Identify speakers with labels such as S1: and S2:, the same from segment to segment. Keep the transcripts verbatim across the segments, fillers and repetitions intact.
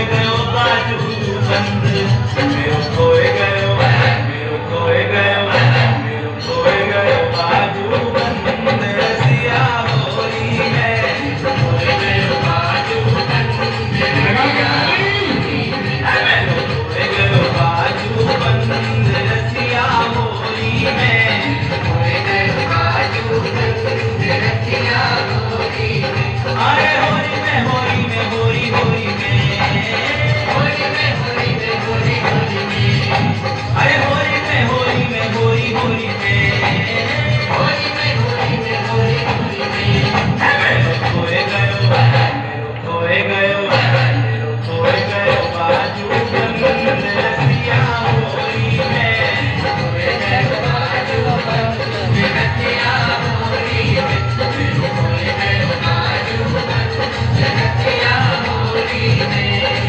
S1: गयो बाजू बंद मेरो खोए गयो मेरो खोए गयो मेरो खोए गयो बाजू बंद रसिया होली है खोए गयो बाजू बंद रसिया होली है मेरो खोए गयो बाजू बंद रसिया होली है खोए गयो बाजू बंद रसिया होली है अरे होली में होली में होली होली में होली में होली में होली होली में अरे होली में होली में होली होली में होली में होली में होली होली में मेरो खोए गयो मेरो खोए गयो मेरो खोए गयो बाजू बंद रसिया होली में खोए गयो बाजू बंद रसिया होली में मेरो खोए गयो बाजू बंद रसिया होली में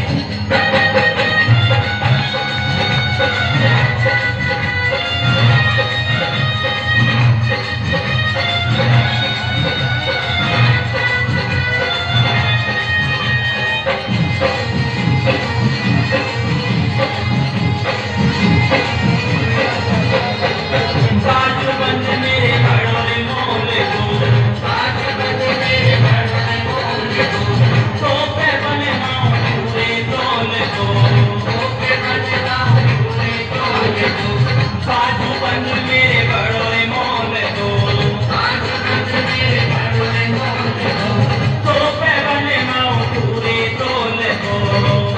S1: बाजू बंद मेरे बड़ोले मोले को बाजू बंद मेरे बड़ोले मोले को सोपे बने माओ पूरे तोले को सोपे बने माओ पूरे तोले को बाजू बंद मेरे बड़ोले मोले को बाजू बंद मेरे बड़ोले मोले को सोपे बने माओ पूरे तोले को